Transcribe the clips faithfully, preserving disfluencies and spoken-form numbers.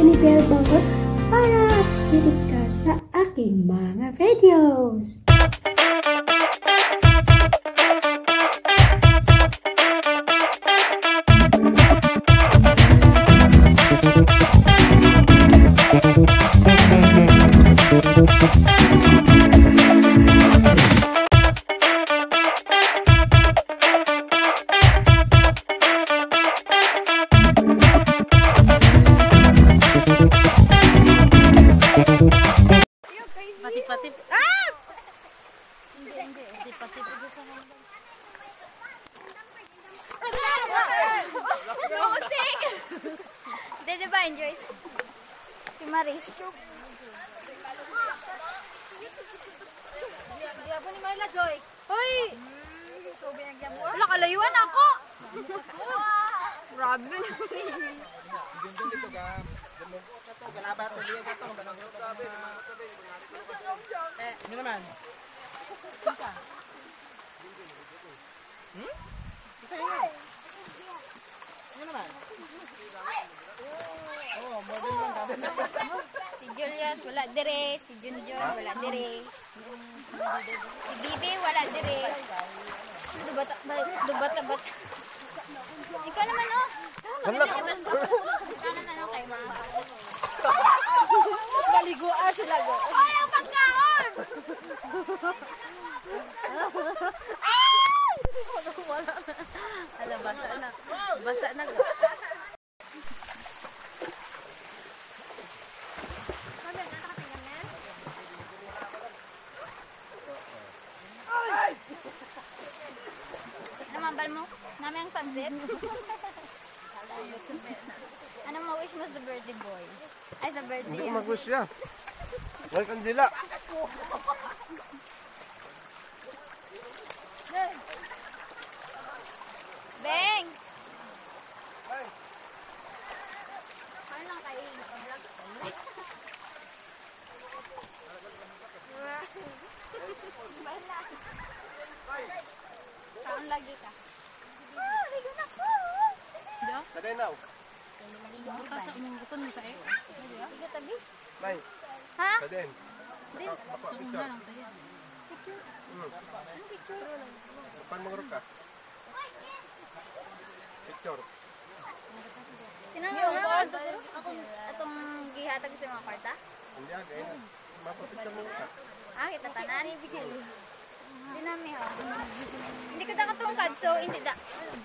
tiny bell button para updated ka sa aking mga videos. Pati-pati. Ah! Hindi, hindi. Pati-pati dito sa hanggang. Musik! Hindi, diba? Enjoy. Si Maris. Hindi ako ni Myla, Joy. Hoy! Wala, kalayuan ako. Grabe na. Ini naman. Hmm? Isa yun. Ini naman. Oh, model lang sabi na. Si Julius wala dire, si Junjun wala dire. Si Bibi wala dire. Dubata dubata bat. Ikaw naman oh. Hala. Ikaw naman oh kay ma. Maliguan sila go. Ay, ang pagkaon! Ala, basa na. Basa na. Ano mambal mo? Nami ang pansit? Ano mo wish mo sa birthday boy? Ay, sa birthday. Hindi mag-wish siya. Wala kandila. Beng! Ano lang kayo? Naka-vlog saan lagi ka? Ah, ligo na ko! Kaday now. Bukas ako mong buton sa iyo. Ligo tabi? Nay. Ha? Kaden. Din. Picture. Picture? Hmm. Ano picture? Kapan mo ka? Picture. Sino nga? Ako, itong gihatag sa mga kwarta? Hindi ah, ganyan. Mapapicture mo ka. Ah, kita tanan. Hindi namin ha. Hindi ko da katungkad, so hindi da.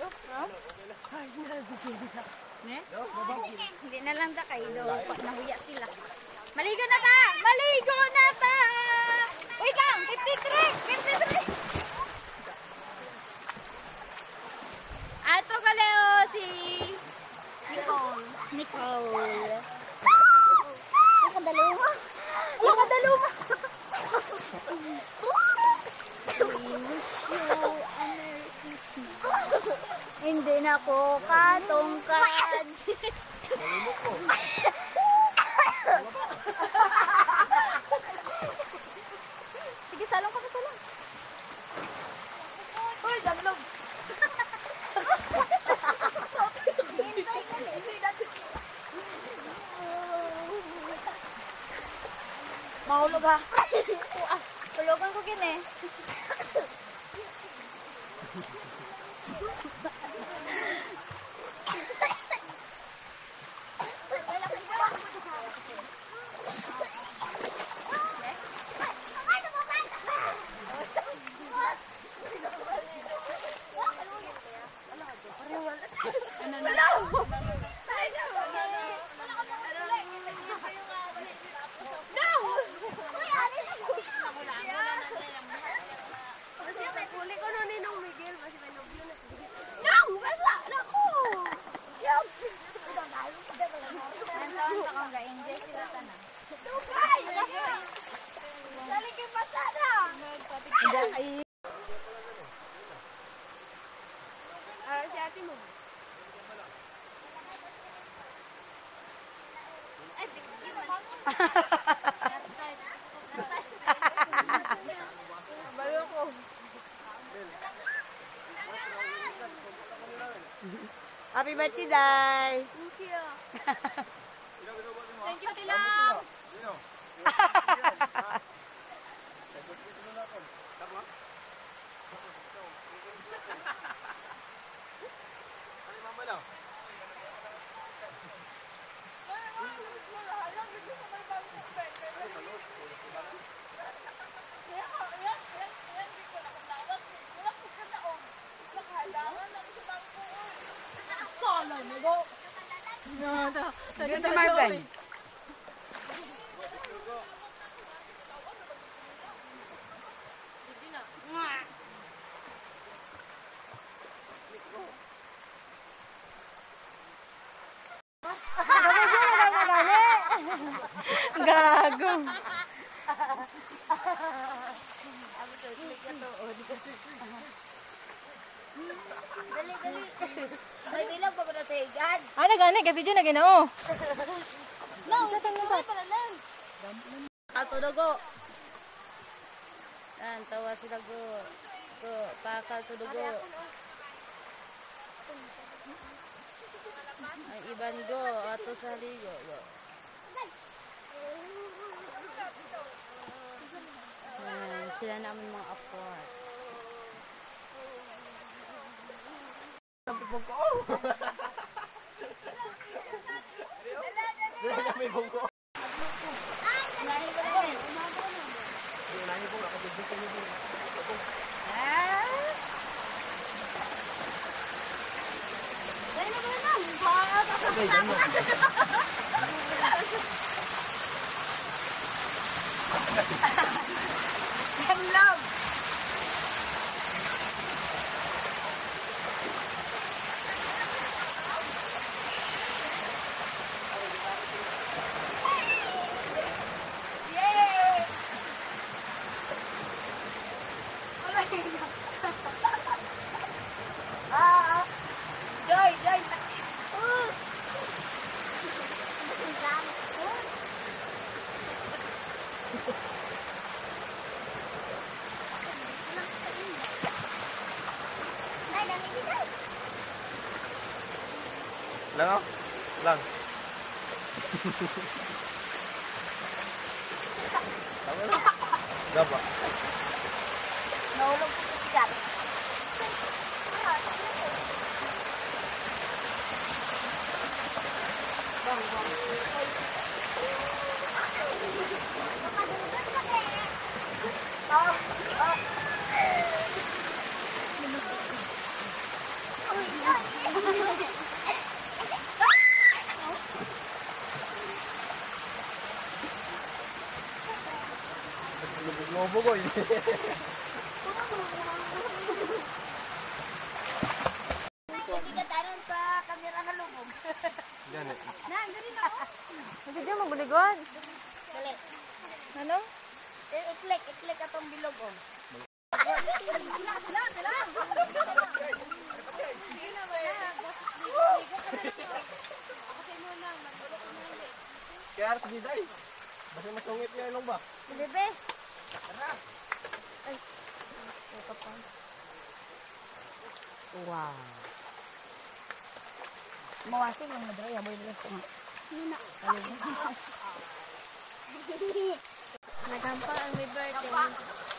Hindi na lang da kayo. Nahuya sila. Maligo na ta! Maligo na ta! Uy kang! fifty-three! fifty-three! Ato ka Leo si Nicole. Nicole. Nakadaluma. Nakadaluma. Hindi na ko katungkad. Sige, salong ka pa, salong. Uy, damlog. Mahulog ha. Tulogan ko gini. Happy birthday, Day! Thank you. Dito Marvin. Gago. Dali, dali. Ay, bilang pa ko na sa higad. Ano gani? Kaya video na ginoo. No, sa tanong ba? Para lang. Ato dugo. Yan, tawa sila go. Go, pakal to dugo. Ang iban go, ato sa ligo. Go. Yan, sila naman mga apart. Joy, Joy. Ay, nanginginig. Lang oh. Lang. Tama na. Gaba. Nahulog ko sa sigat. Lubog-lubog ko. Hindi ka taron sa kamera na lubog. Yan eh. Na, gani na ako. Video mo buligod. Dali. Ano? Eh, iklik, iklik atong bilog oh. Kaya aras di day. Basta masungit niya ilong ba? Bebe. Wow. Mawasi mo na dre, aboy bilas ko. Nagampa ang may birthday.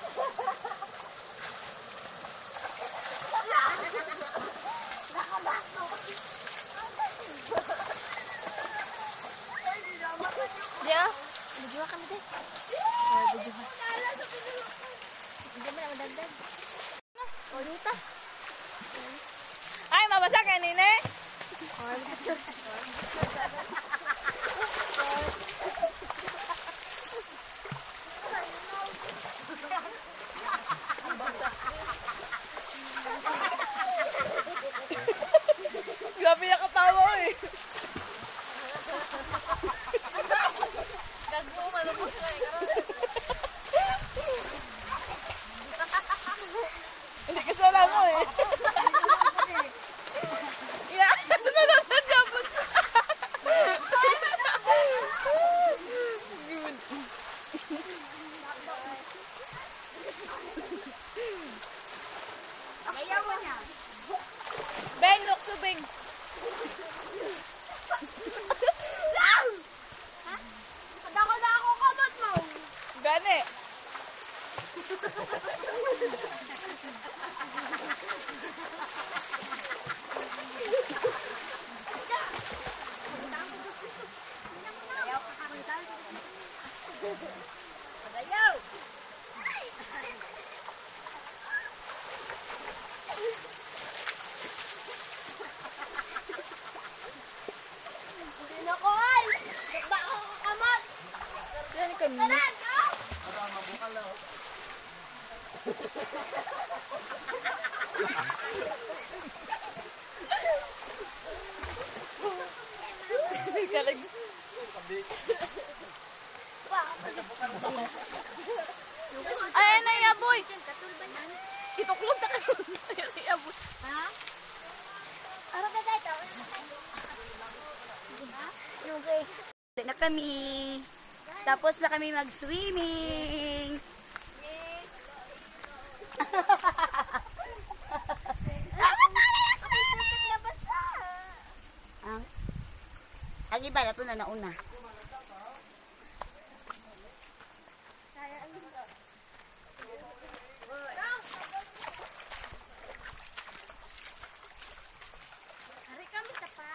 Dia, video kami deh. Oh, video. Hindi mo na madagdag. Oh, dito. Ay, mabasa ka nine. Oh, dito. Grabe na katawa eh. Gagbo, malubos na eh. Hindi kasala mo eh. Yeah, sunod na jabot. Ayaw mo niya. Beng, lukso, Beng. Kadako na ako kamot mo. Gani. Ayaw. Nako ay. Tara, Ay, na yaboy. Ituklog ta ka. Yaboy. Ha? Ano ka sa ito? Okay. Na kami. Tapos na kami mag-swimming. Ang ang iba na to na nauna. Hari kami sa pa.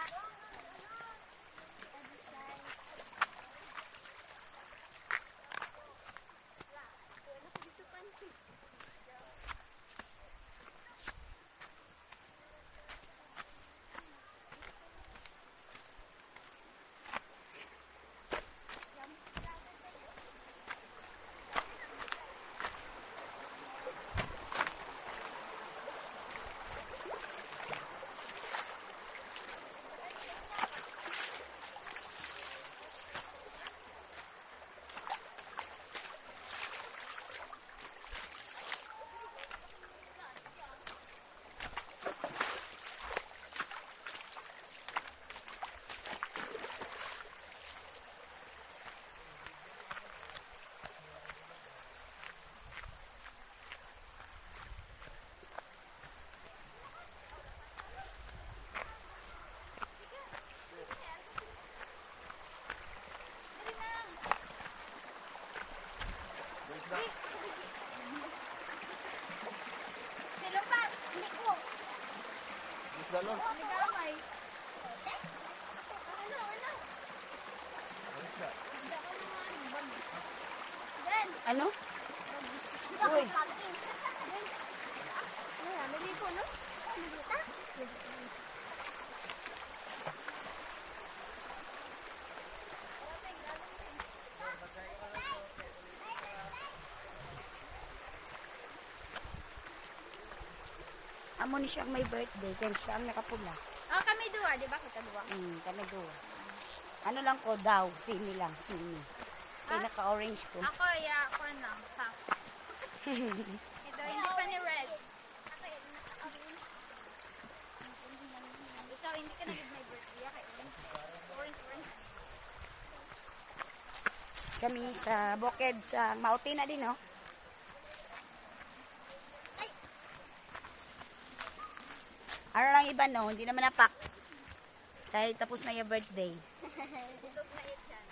Silupat, hindi ko. Isda nun. Hindi gamay. Ano, ano? Isda. Hindi ko naman. Bagis. Ben, Ano? hindi ako bagis. Ben. Ay, ano ko, no? Nalita? Amo ni siya ang may birthday. Kaya siya ang nakapula. Oh, kami dua, di ba? Kita dua. Hmm, kami doon. Ano lang ko daw? Simi lang. Simi. Kaya naka-orange ko. Ako, ya, ako na. Ha? Ito, hindi pa ni red. Ikaw, hindi ka nag my birthday. Okay, orange, orange. Kami sa bukid sa Mauti na din, no? Ano lang iba, no? Hindi naman napak. Kahit tapos na yung birthday. Busog na it yan.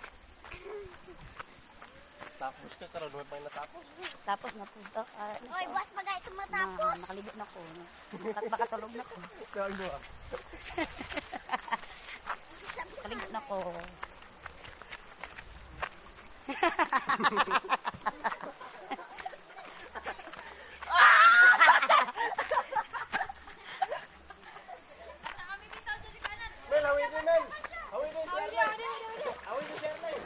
Tapos ka karon may pa natapos. Tapos na po. Uh, ano, Oy, boss, bagay ito na, matapos. nakaligo na ko. Baka, baka tulog na ko. Saan mo ah? Nakaligo na ko. Mel, hawin din Mel. Hawin din si Arnay. Hawin din si Arnay.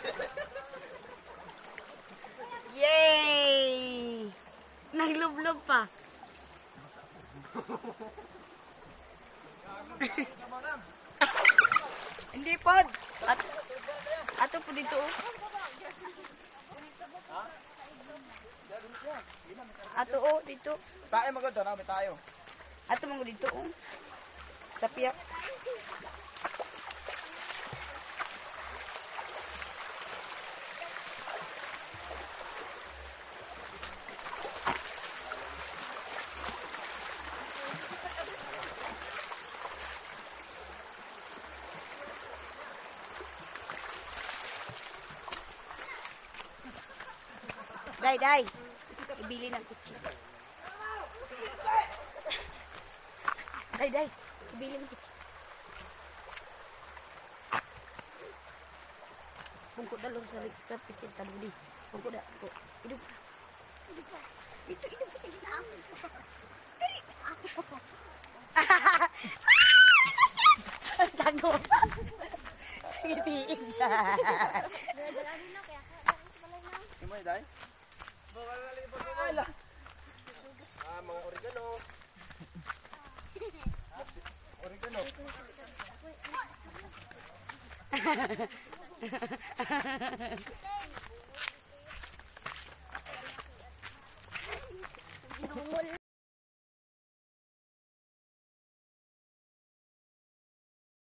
Yay! Naglublob pa. Hindi pod. At ato po dito. Ato oh dito. Tayo magod na, may tayo. Ato mo dito oh. Sa piyak. Day, day. Ibili ng kutsi. Day, day. Ibili ng kutsi. Pungkot na lang sa, sa pitsin tabuli. Pungkot na. Idog pa. Idog pa. Ito, idog pa. Idog pa. Tago. Ngitiin na. Dalahin na, kaya kaya mas malay. mo eh, day? Ala! Ah, mga oregano. Ah, si- oregano.